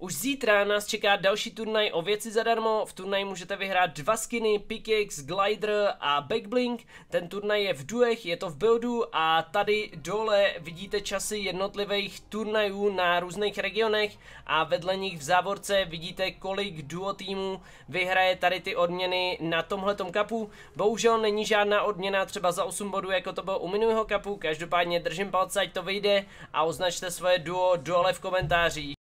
Už zítra nás čeká další turnaj o věci zadarmo. V turnaji můžete vyhrát 2 skiny, pickaxe, glider a backblink. Ten turnaj je v duech, je to v buildu a tady dole vidíte časy jednotlivých turnajů na různých regionech a vedle nich v závorce vidíte, kolik duo týmů vyhraje tady ty odměny na tomhletom kapu. Bohužel není žádná odměna třeba za 8 bodů, jako to bylo u minulého kapu. Každopádně držím palce, ať to vyjde a označte svoje duo dole v komentářích.